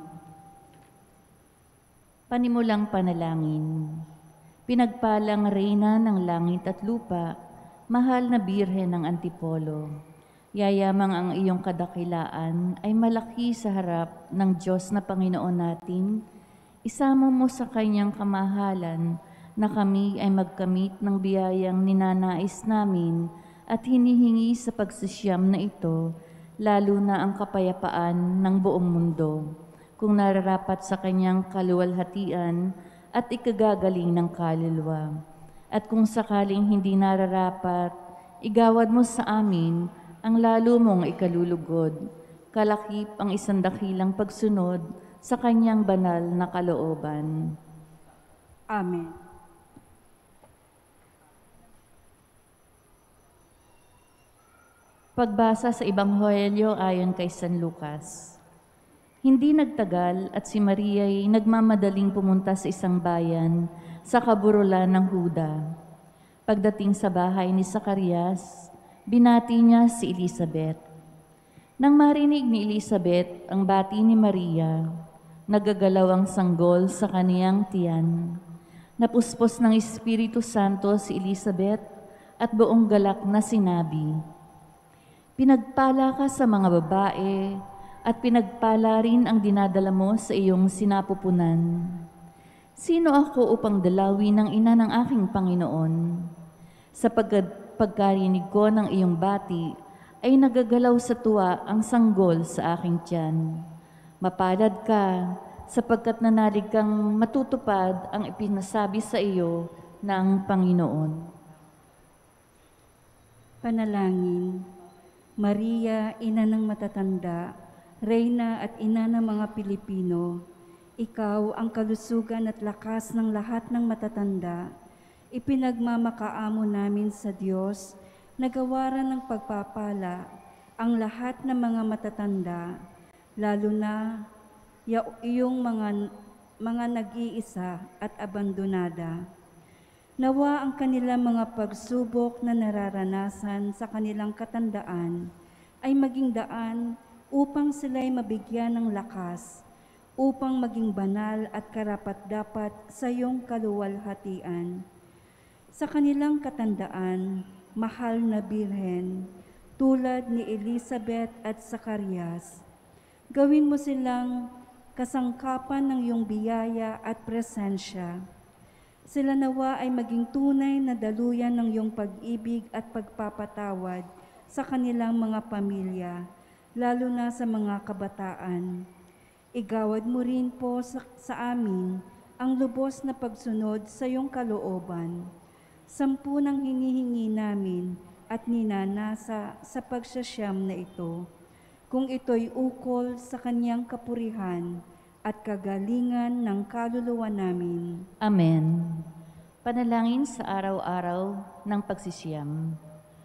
Panimulang panalangin. Pinagpalang Reyna ng langit at lupa, mahal na Birhen ng Antipolo, yayamang ang iyong kadakilaan ay malaki sa harap ng Diyos na Panginoon natin. Isama mo sa kanyang kamahalan na kami ay magkamit ng biyayang ninanais namin at hinihingi sa pagsisiyam na ito, lalo na ang kapayapaan ng buong mundo, kung nararapat sa kanyang kaluwalhatian at ikagagaling ng kaluluwa. At kung sakaling hindi nararapat, igawad mo sa amin ang lalo mong ikalulugod, kalakip ang isang dakilang pagsunod sa kanyang banal na kalooban. Amen. Pagbasa sa Ebanghelyo ayon kay San Lucas. Hindi nagtagal at si Maria ay nagmamadaling pumunta sa isang bayan sa kaburulan ng Huda. Pagdating sa bahay ni Zacarias, binati niya si Elizabeth. Nang marinig ni Elizabeth ang bati ni Maria, nagagalaw ang sanggol sa kaniyang tiyan. Napuspos ng Espiritu Santo si Elizabeth at buong galak na sinabi, "Pinagpala ka sa mga babae at pinagpala rin ang dinadala mo sa iyong sinapupunan. Sino ako upang dalawin ng ina ng aking Panginoon? Sa pagkarinig ko ng iyong bati, ay nagagalaw sa tuwa ang sanggol sa aking tiyan. Mapalad ka, sapagkat nanalig kang matutupad ang ipinasabi sa iyo ng Panginoon." Panalangin. Maria, ina ng matatanda, Reyna at ina ng mga Pilipino, ikaw ang kalusugan at lakas ng lahat ng matatanda. Ipinagmamakaamo namin sa Diyos na gawaran ng pagpapala ang lahat ng mga matatanda, lalo na iyong mga nag-iisa at abandonada. Nawa ang kanilang mga pagsubok na nararanasan sa kanilang katandaan ay maging daan upang sila'y mabigyan ng lakas, upang maging banal at karapat-dapat sa iyong kaluwalhatian. Sa kanilang katandaan, mahal na Birhen, tulad ni Elizabeth at Zacarias, gawin mo silang kasangkapan ng iyong biyaya at presensya. Sila nawa ay maging tunay na daluyan ng iyong pag-ibig at pagpapatawad sa kanilang mga pamilya, lalo na sa mga kabataan. Igawad mo rin po sa amin ang lubos na pagsunod sa iyong kalooban. 10 ang hinihingi namin at ninanasa sa pagsasyam na ito, kung ito'y ukol sa kanyang kapurihan at kagalingan ng kaluluwa namin. Amen. Panalangin sa araw-araw ng pagsisiyam.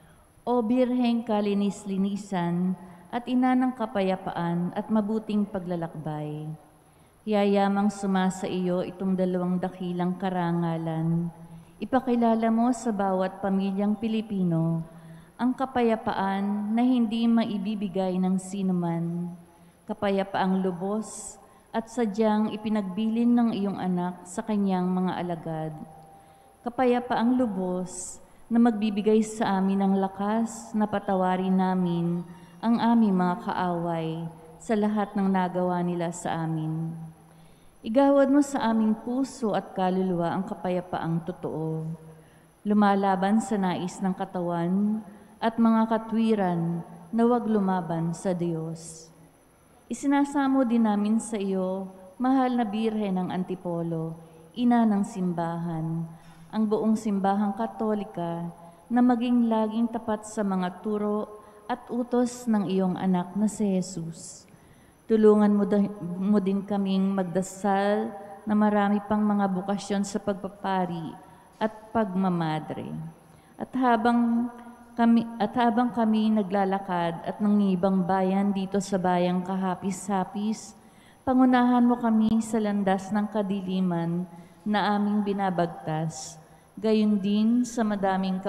O Birheng kalinis-linisan at ina ng kapayapaan at mabuting paglalakbay, yayamang sumasa iyo itong 2 dakilang karangalan. Ipakilala mo sa bawat pamilyang Pilipino ang kapayapaan na hindi maibibigay ng sinuman, kapayapaang lubos at sadyang ipinagbilin ng iyong anak sa kanyang mga alagad. Kapayapaang lubos na magbibigay sa amin ng lakas na patawarin namin ang aming mga kaaway sa lahat ng nagawa nila sa amin. Igawad mo sa aming puso at kaluluwa ang kapayapaang totoo, lumalaban sa nais ng katawan at mga katwiran na huwag lumaban sa Diyos. Isinasamo din namin sa iyo, mahal na Birhen ng Antipolo, ina ng simbahan, ang buong simbahang Katolika na maging laging tapat sa mga turo at utos ng iyong anak na si Jesus. Tulungan mo din kaming magdasal na marami pang mga bukasyon sa pagpapari at pagmamadre. At habang kami naglalakad at nangibang bayan dito sa bayang kahapis-hapis, Pangunahan mo kami sa landas ng kadiliman na aming binabagtas, gayon din sa madaming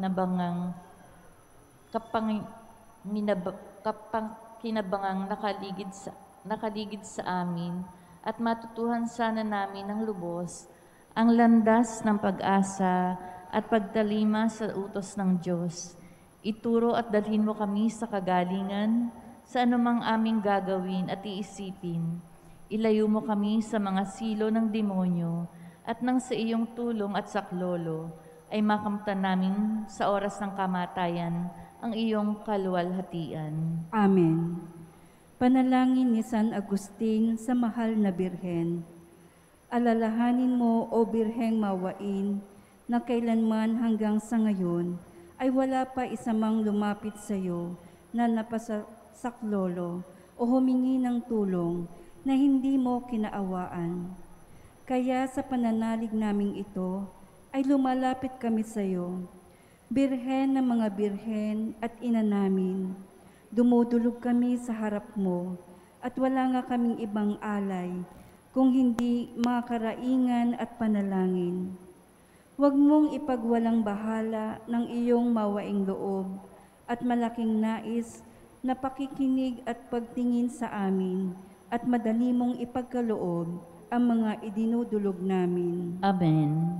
kapangkinabangang nakaligid sa amin, at matutuhan sana namin ng lubos ang landas ng pag-asa at pagtalima sa utos ng Diyos. Ituro at dalhin mo kami sa kagalingan sa anumang aming gagawin at iisipin. Ilayo mo kami sa mga silo ng demonyo, at nang sa iyong tulong at saklolo ay makamtan namin sa oras ng kamatayan ang iyong kaluwalhatian. Amen. Panalangin ni San Agustin sa mahal na Birhen. Alalahanin mo, O Birheng mawain, na kailanman hanggang sa ngayon ay wala pa isa mang lumapit sa iyo na napasaklolo o humingi ng tulong na hindi mo kinaawaan. Kaya sa pananalig naming ito ay lumalapit kami sa iyo, Birhen ng mga birhen at ina namin. Dumudulog kami sa harap mo at wala nga kaming ibang alay kung hindi mga karaingan at panalangin. Huwag mong ipagwalang bahala ng iyong mawaing loob at malaking nais na pakikinig at pagtingin sa amin at madali mong ipagkaloob ang mga idinudulog namin. Amen.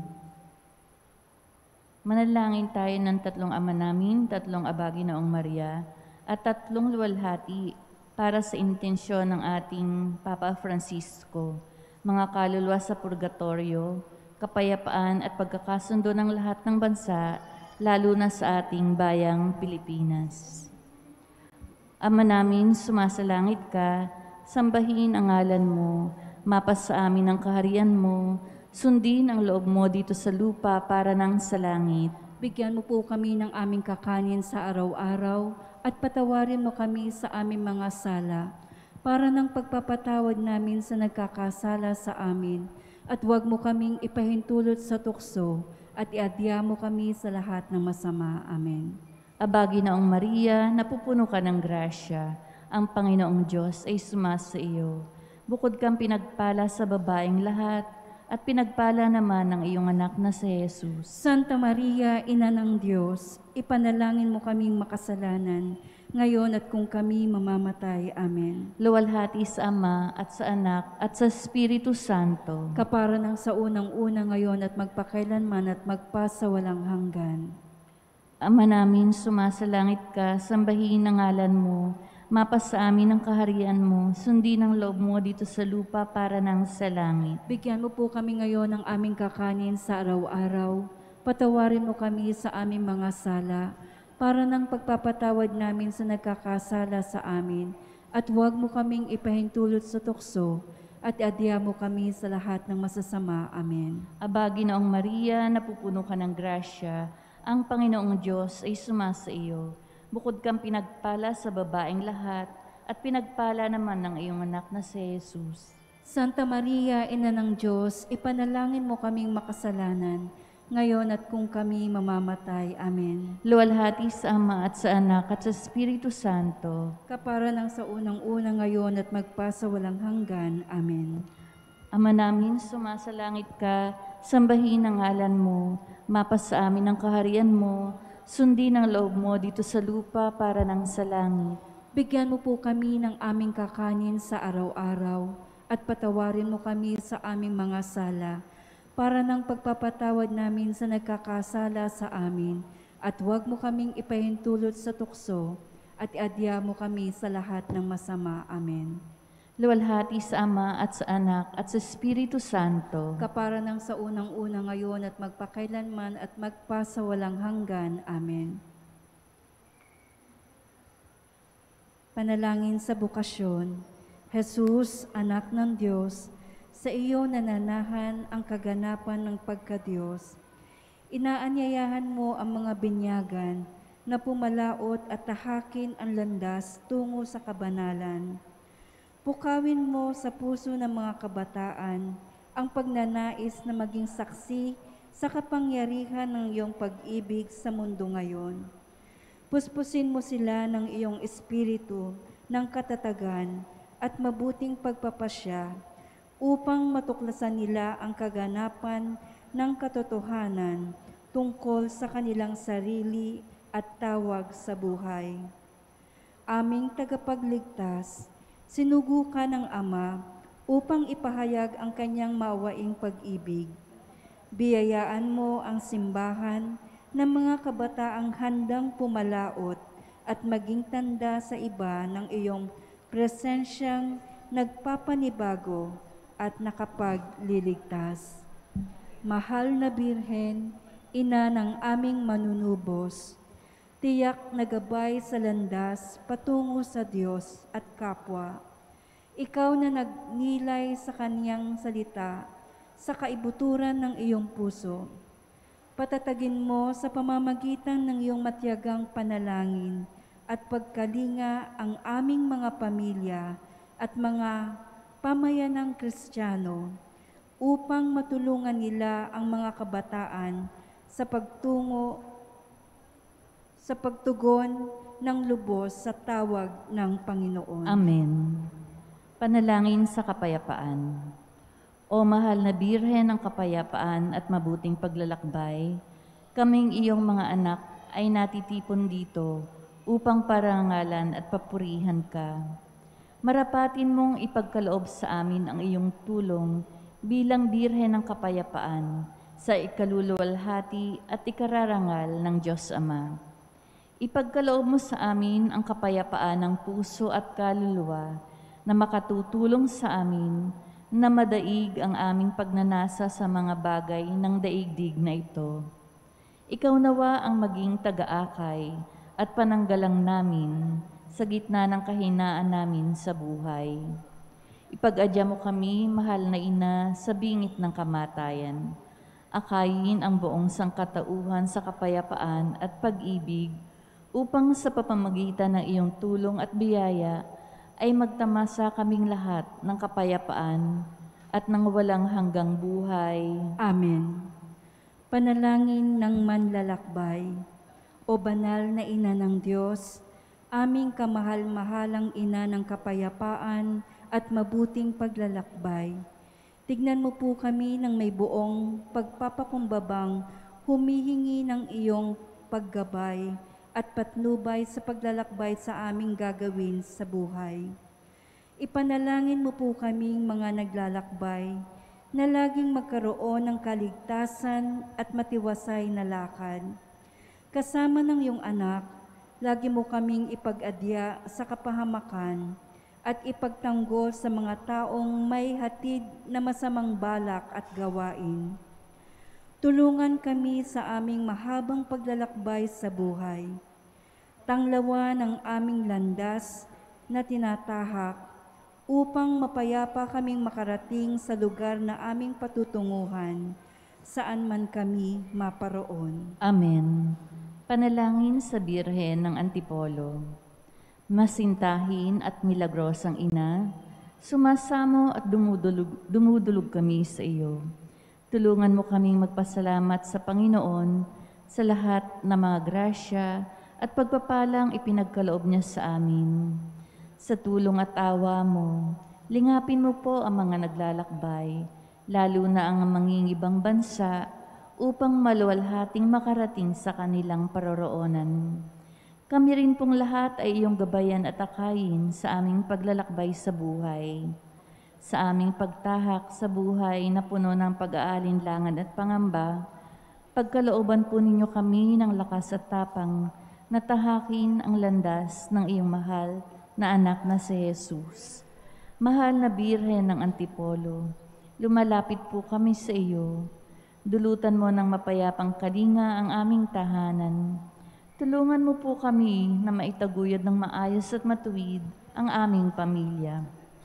Manalangin tayo ng tatlong ama namin, tatlong abagi noong Maria, at tatlong luwalhati para sa intensyon ng ating Papa Francisco, mga kaluluwa sa purgatorio, kapayapaan at pagkakasundo ng lahat ng bansa, lalo na sa ating bayang Pilipinas. Ama namin, sumasalangit ka, sambahin ang ngalan mo, mapasa amin ang kaharian mo, sundin ang loob mo dito sa lupa para nang sa langit. Bigyan mo po kami ng aming kakanin sa araw-araw at patawarin mo kami sa aming mga sala para ng pagpapatawad namin sa nagkakasala sa amin, at huwag mo kaming ipahintulot sa tukso at iadya mo kami sa lahat ng masama. Amen. Abagi Naong Maria, napupuno ka ng grasya, ang Panginoong Diyos ay sumasa iyo. Bukod kang pinagpala sa babaeng lahat, at pinagpala naman ng iyong anak na si Jesus. Santa Maria, Ina ng Diyos, ipanalangin mo kaming makasalanan, ngayon at kung kami mamamatay. Amen. Luwalhati sa Ama at sa Anak at sa Espiritu Santo. Kapara ng sa unang-una ngayon at magpakailanman at magpasawalang hanggan. Ama namin, sumasalangit ka, sambahin ang ngalan mo, mapasa amin ang kaharian mo, sundin ang loob mo dito sa lupa para nang sa langit. Bigyan mo po kami ngayon ng aming kakanin sa araw-araw. Patawarin mo kami sa aming mga sala, para ng pagpapatawad namin sa nagkakasala sa amin. At huwag mo kaming ipahintulot sa tukso, at adya mo kami sa lahat ng masasama. Amen. Abagi Naong Maria, napupuno ka ng grasya, ang Panginoong Diyos ay sumasa iyo. Bukod kang pinagpala sa babaeng lahat, at pinagpala naman ng iyong anak na si Jesus. Santa Maria, Ina ng Diyos, ipanalangin mo kaming makasalanan, ngayon at kung kami mamamatay. Amen. Luwalhati sa Ama at sa Anak at sa Espiritu Santo. Kapara ng sa unang-una ngayon at magpasawalang hanggan. Amen. Ama namin, sumasalangit ka, sambahin ang ngalan mo, mapasa amin ang kaharian mo, sundin ang loob mo dito sa lupa para nang sa langit. Bigyan mo po kami ng aming kakanin sa araw-araw at patawarin mo kami sa aming mga sala para ng pagpapatawad namin sa nagkakasala sa amin, at huwag mo kaming ipahintulot sa tukso at iadya mo kami sa lahat ng masama. Amen. Luwalhati sa Ama at sa Anak at sa Espiritu Santo. Kapara ng sa unang-una ngayon at magpakailanman at magpasawalang hanggan. Amen. Panalangin sa bukasyon. Jesus, Anak ng Diyos, sa iyo nananahan ang kaganapan ng pagka-Diyos. Inaanyayahan mo ang mga binyagan na pumalaot at tahakin ang landas tungo sa kabanalan. Pukawin mo sa puso ng mga kabataan ang pagnanais na maging saksi sa kapangyarihan ng iyong pag-ibig sa mundo ngayon. Puspusin mo sila ng iyong espiritu ng katatagan at mabuting pagpapasya upang matuklasan nila ang kaganapan ng katotohanan tungkol sa kanilang sarili at tawag sa buhay. Aming tagapagligtas, sinugo ka ng Ama upang ipahayag ang kanyang maawaing pag-ibig. Biyayaan mo ang simbahan ng mga kabataang handang pumalaot at maging tanda sa iba ng iyong presensyang nagpapanibago at nakapagliligtas. Mahal na Birhen, Ina ng aming manunubos, tiyak na gabay sa landas patungo sa Diyos at kapwa. Ikaw na nagnilay sa Kaniyang salita sa kaibuturan ng iyong puso. Patatagin mo sa pamamagitan ng iyong matiyagang panalangin at pagkalinga ang aming mga pamilya at mga pamayanang Kristiyano upang matulungan nila ang mga kabataan sa pagtugon ng lubos sa tawag ng Panginoon. Amen. Panalangin sa kapayapaan. O mahal na Birhen ng kapayapaan at mabuting paglalakbay, kaming iyong mga anak ay natitipon dito upang parangalan at papurihan ka. Marapatin mong ipagkaloob sa amin ang iyong tulong bilang Birhen ng kapayapaan sa ikaluluwalhati at ikararangal ng Diyos Ama. Ipagkaloob mo sa amin ang kapayapaan ng puso at kaluluwa na makatutulong sa amin na madaig ang aming pagnanasa sa mga bagay ng daigdig na ito. Ikaw nawa ang maging taga-akay at pananggalang namin sa gitna ng kahinaan namin sa buhay. Ipag-adya mo kami, mahal na Ina, sa bingit ng kamatayan. Akayin ang buong sangkatauhan sa kapayapaan at pag-ibig upang sa pamamagitan ng iyong tulong at biyaya ay magtamasa kaming lahat ng kapayapaan at ng walang hanggang buhay. Amen. Panalangin ng manlalakbay. O banal na Ina ng Diyos, aming kamahal-mahalang Ina ng kapayapaan at mabuting paglalakbay, tignan mo po kami ng may buong pagpapakumbabang humihingi ng iyong paggabay at patnubay sa paglalakbay sa aming gagawin sa buhay. Ipanalangin mo po kaming mga naglalakbay na laging magkaroon ng kaligtasan at matiwasay na lakad. Kasama ng iyong anak, lagi mo kaming ipag-adya sa kapahamakan at ipagtanggol sa mga taong may hatid na masamang balak at gawain. Tulungan kami sa aming mahabang paglalakbay sa buhay. Tanglawan ang aming landas na tinatahak upang mapayapa kaming makarating sa lugar na aming patutunguhan, saan man kami maparoon. Amen. Panalangin sa Birhen ng Antipolo. Masintahin at milagrosang Ina, sumasamo at dumudulog kami sa iyo. Tulungan mo kaming magpasalamat sa Panginoon sa lahat ng mga grasya at pagpapalang ipinagkaloob niya sa amin. Sa tulong at awa mo, lingapin mo po ang mga naglalakbay, lalo na ang mangingibang bansa, upang maluwalhating makarating sa kanilang paroroonan. Kami rin pong lahat ay iyong gabayan at akayin sa aming paglalakbay sa buhay. Sa aming pagtahak sa buhay na puno ng pag-aalinlangan at pangamba, pagkalooban po ninyo kami ng lakas at tapang na tahakin ang landas ng iyong mahal na anak na si Jesus. Mahal na Birhen ng Antipolo, lumalapit po kami sa iyo. Dulutan mo ng mapayapang kalinga ang aming tahanan. Tulungan mo po kami na maitaguyod ng maayos at matuwid ang aming pamilya.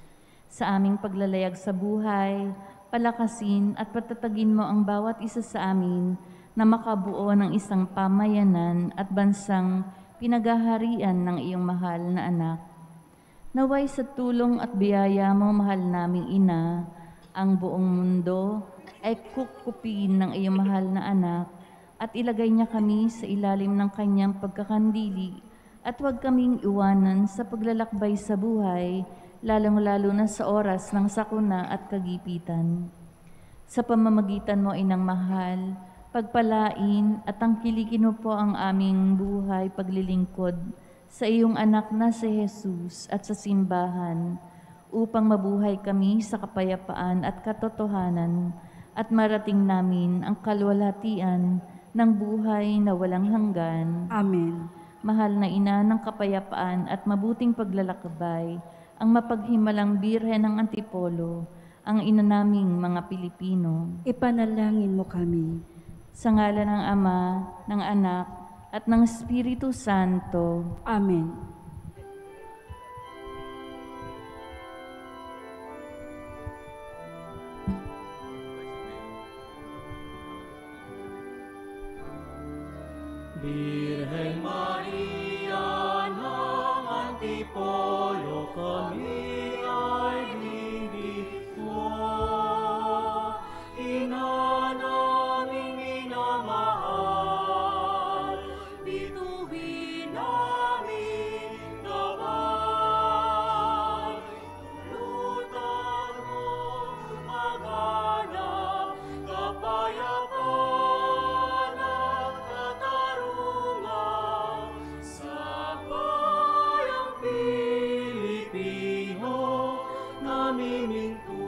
Sa aming paglalayag sa buhay, palakasin at patatagin mo ang bawat isa sa amin na makabuo ng isang pamayanan at bansang pinagaharian ng iyong mahal na anak. Naway sa tulong at biyaya mo, mahal naming Ina, ang buong mundo ay kukupin ng iyong mahal na anak at ilagay niya kami sa ilalim ng kanyang pagkakandili at huwag kaming iwanan sa paglalakbay sa buhay, lalong-lalo na sa oras ng sakuna at kagipitan. Sa pamamagitan mo, Inang mahal, pagpalain at tangkilikin mo po ang aming buhay paglilingkod sa iyong anak na si Jesus at sa simbahan, upang mabuhay kami sa kapayapaan at katotohanan at marating namin ang kalwalhatian ng buhay na walang hanggan. Amen. Mahal na ina ng kapayapaan at mabuting paglalakbay, ang mapaghimalang Birhen ng Antipolo, ang ina naming mga Pilipino. Ipanalangin mo kami. Sa ngalan ng Ama, ng Anak, at ng Espiritu Santo. Amen. Birhen Maria ng Antipolo, kami ay dinggit mo. Ina naming minamahal, bituin namin gabay. Tulutan mo maganap, kapayapaan at katarungan sa bayang Pilipino, namiminto